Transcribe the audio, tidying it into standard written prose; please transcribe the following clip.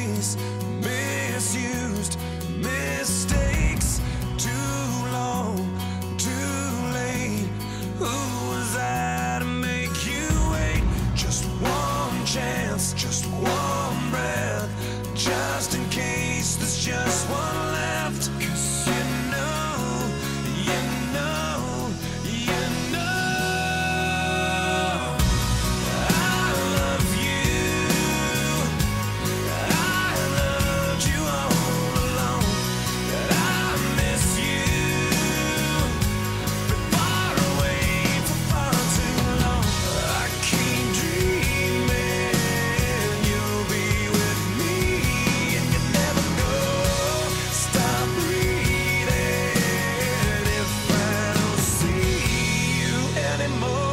ways, misused mistakes, too long, too late. Who was I to make you wait? Just one chance, just one breath, just in case there's just one left. 'Cause you know, you know, you know I love you. I loved you all along, but I miss you. Been far away for far too long. I keep dreaming you'll be with me, and you never know. Stop breathing if I don't see you anymore.